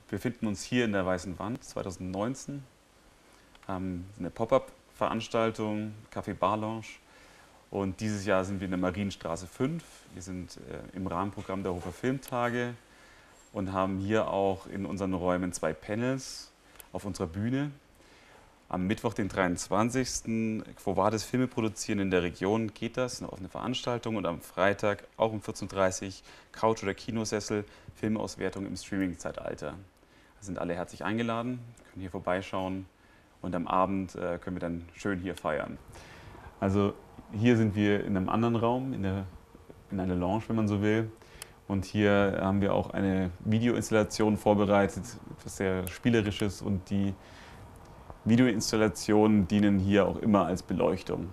Wir befinden uns hier in der Weißen Wand 2019. Eine Pop-up-Veranstaltung, Café Bar Lounge. Und dieses Jahr sind wir in der Marienstraße 5. Wir sind im Rahmenprogramm der Hofer Filmtage und haben hier auch in unseren Räumen 2 Panels auf unserer Bühne. Am Mittwoch, den 23. Quo Vadis Filme produzieren in der Region geht das, eine offene Veranstaltung. Und am Freitag, auch um 14:30 Uhr, Couch- oder Kinosessel, Filmauswertung im Streaming-Zeitalter. Da sind alle herzlich eingeladen, können hier vorbeischauen und am Abend können wir dann schön hier feiern. Also hier sind wir in einem anderen Raum, in einer Lounge, wenn man so will. Und hier haben wir auch eine Videoinstallation vorbereitet, etwas sehr Spielerisches, und die Videoinstallationen dienen hier auch immer als Beleuchtung.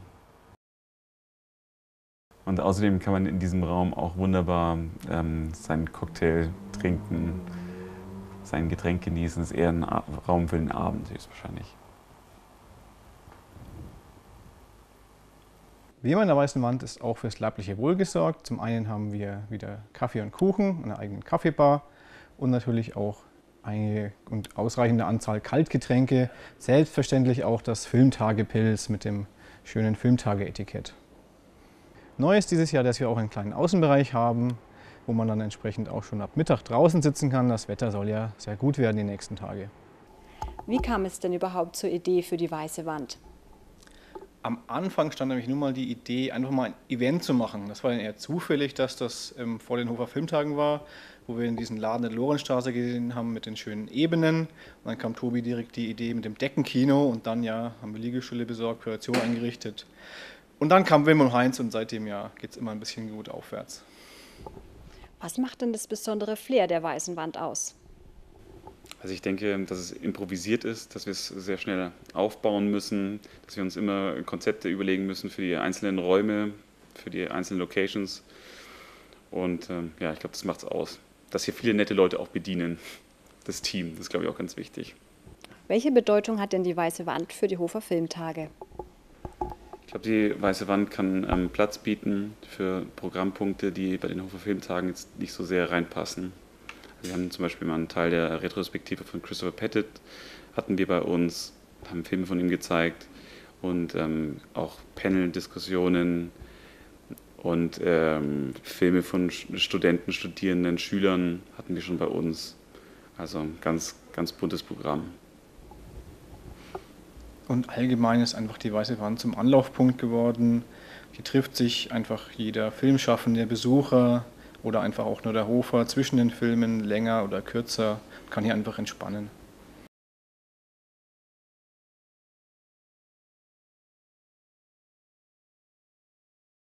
Und außerdem kann man in diesem Raum auch wunderbar seinen Cocktail trinken, sein Getränk genießen. Es ist eher ein Raum für den Abend höchstwahrscheinlich. Wie immer in der Weißen Wand ist auch fürs leibliche Wohl gesorgt. Zum einen haben wir wieder Kaffee und Kuchen, eine eigene Kaffeebar und natürlich auch eine und ausreichende Anzahl Kaltgetränke. Selbstverständlich auch das Filmtagepilz mit dem schönen Filmtage-Etikett. Neu ist dieses Jahr, dass wir auch einen kleinen Außenbereich haben, wo man dann entsprechend auch schon ab Mittag draußen sitzen kann. Das Wetter soll ja sehr gut werden die nächsten Tage. Wie kam es denn überhaupt zur Idee für die Weiße Wand? Am Anfang stand nämlich nur mal die Idee, einfach mal ein Event zu machen. Das war dann eher zufällig, dass das vor den Hofer Filmtagen war, wo wir in diesen Laden in der Lorenzstraße gesehen haben mit den schönen Ebenen. Und dann kam Tobi direkt die Idee mit dem Deckenkino und dann haben wir Liegestühle besorgt, Projektion eingerichtet. Und dann kam Wim und Heinz und seitdem geht es immer ein bisschen gut aufwärts. Was macht denn das besondere Flair der Weißen Wand aus? Also ich denke, dass es improvisiert ist, dass wir es sehr schnell aufbauen müssen, dass wir uns immer Konzepte überlegen müssen für die einzelnen Räume, für die einzelnen Locations. Und ich glaube, das macht es aus. Dass hier viele nette Leute auch bedienen, das Team, das ist, glaube ich, auch ganz wichtig. Welche Bedeutung hat denn die Weiße Wand für die Hofer Filmtage? Ich glaube, die Weiße Wand kann Platz bieten für Programmpunkte, die bei den Hofer Filmtagen jetzt nicht so sehr reinpassen. Wir haben zum Beispiel mal einen Teil der Retrospektive von Christopher Pettit hatten wir bei uns, haben Filme von ihm gezeigt und auch Panel-Diskussionen und Filme von Studenten, Studierenden, Schülern hatten wir schon bei uns. Also ein ganz, ganz buntes Programm. Und allgemein ist einfach die Weiße Wand zum Anlaufpunkt geworden. Hier trifft sich einfach jeder Filmschaffende, Besucher oder einfach auch nur der Hofer zwischen den Filmen, länger oder kürzer, kann hier einfach entspannen.